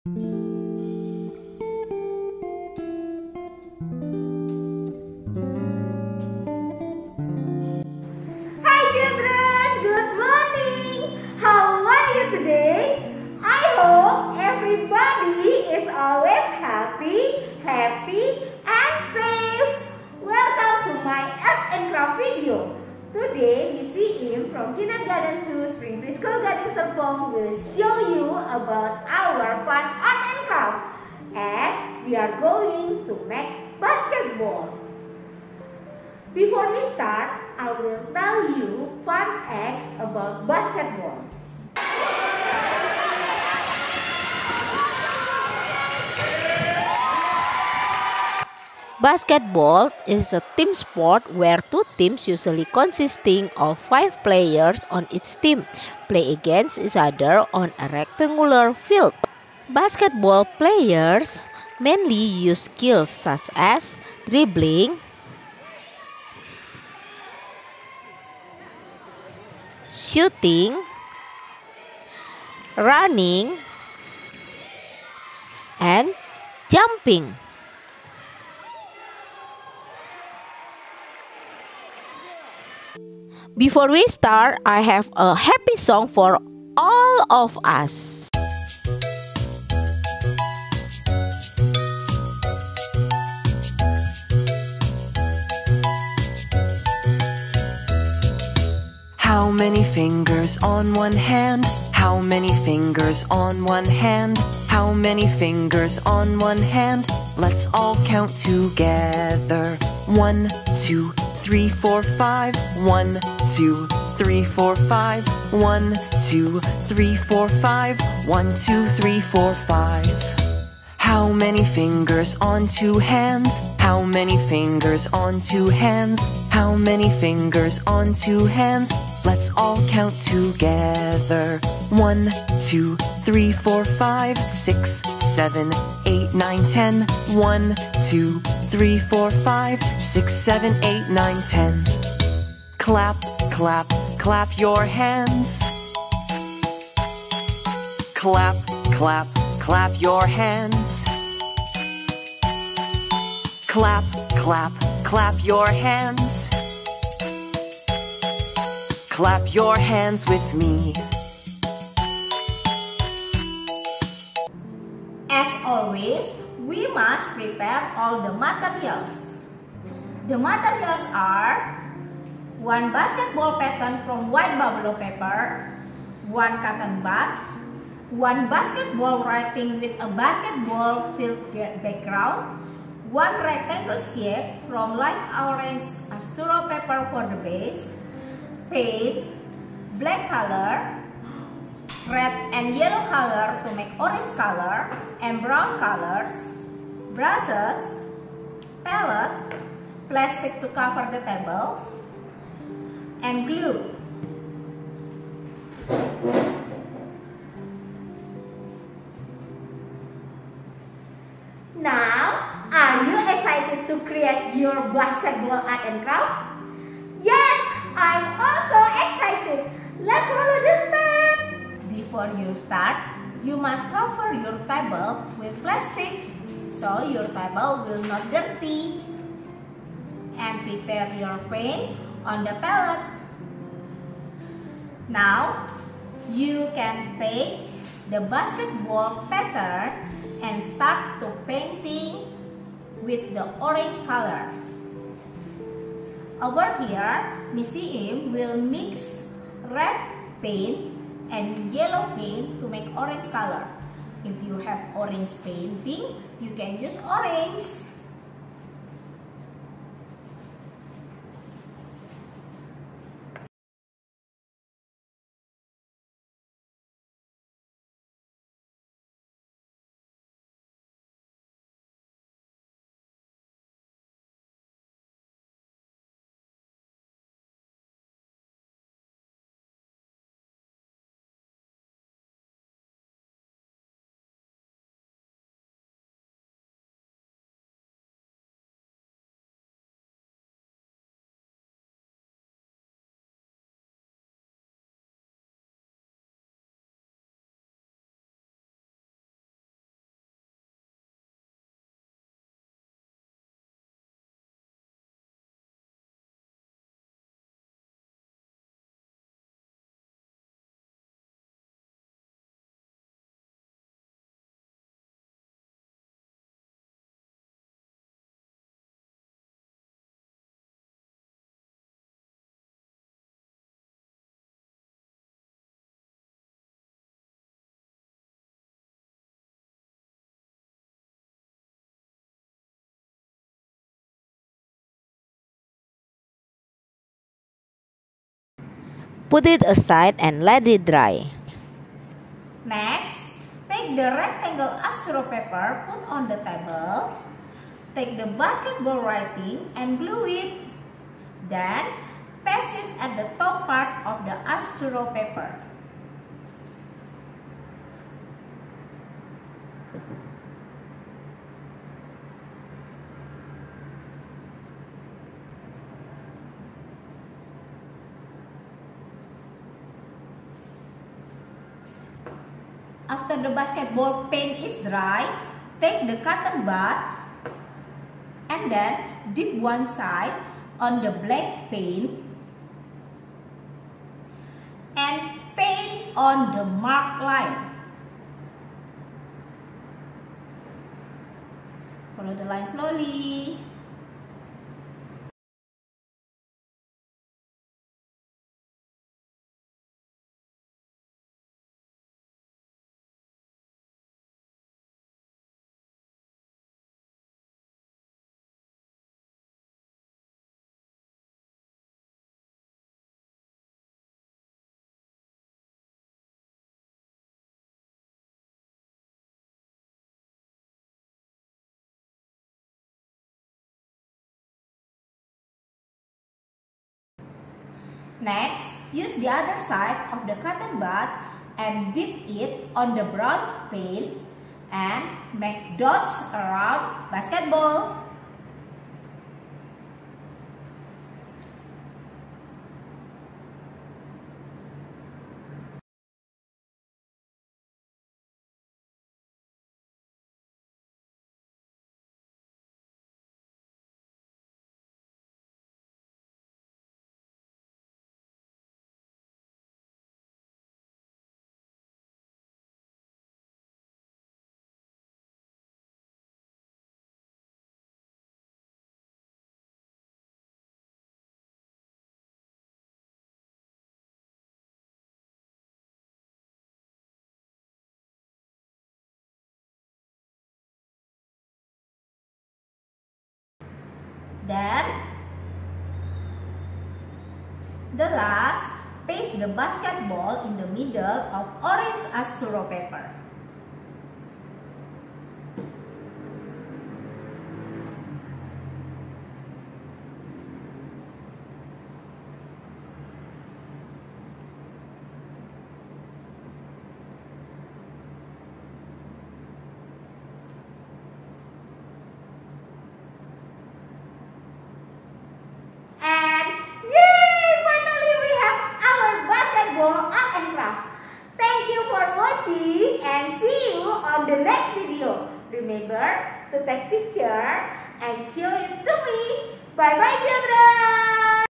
Hi children, good morning. How are you today? I hope everybody is always happy and safe. Welcome to my art and craft video. Today, Missy Im from Kindergarten to Spring Preschool Gading Serpong will show you about our fun art and craft. And we are going to make basketball. Before we start, I will tell you fun facts about basketball. Basketball is a team sport where two teams usually consisting of 5 players on each team play against each other on a rectangular field. Basketball players mainly use skills such as dribbling, shooting, running, and jumping. Before we start, I have a happy song for all of us. How many fingers on one hand? How many fingers on one hand? How many fingers on one hand? Let's all count together. 1, 2, 3, 4, 5. 1, 2, 3, 4, 5. 1, 2, 3, 4, 5. 1, 2, 3, 4, 5. How many fingers on two hands? How many fingers on two hands? How many fingers on two hands? Let's all count together. 1, 2, 3, 4, 5, 6, 7, 8, 9, 10. 1, 2, 3, 4, 5, 6, 7, 8, 9, 10. Clap, clap, clap your hands. Clap, clap, clap your hands. Clap, clap, clap your hands. Clap your hands with me. As always, we must prepare all the materials. The materials are 1 basketball pattern from white buffalo paper, 1 cotton bud, 1 basketball writing with a basketball field background, 1 rectangle shape from light orange asturo paper for the base, paint, black color, red and yellow color to make orange color, and brown colors, brushes, palette, plastic to cover the table, and glue. Now, are you excited to create your basketball art and craft? Yes, I'm also excited. Let's follow the step. Before you start, you must cover your table with plastic so your table will not dirty. And prepare your paint on the palette. Now, you can take the basketball pattern and start to painting with the orange color. Over here, Missy Im will mix red paint and yellow paint to make orange color. If you have orange painting, you can use orange. Put it aside and let it dry. Next, take the rectangle astro paper, put on the table. Take the basketball writing and glue it. Then, paste it at the top part of the astro paper. After the basketball paint is dry, take the cotton bud and then dip one side on the black paint and paint on the marked line. Follow the line slowly. Next, use the other side of the cotton bud and dip it on the brown paint and make dots around basketball. Then, the last, paste the basketball in the middle of orange astro paper. And see you on the next video. Remember to take picture and show it to me. Bye bye children.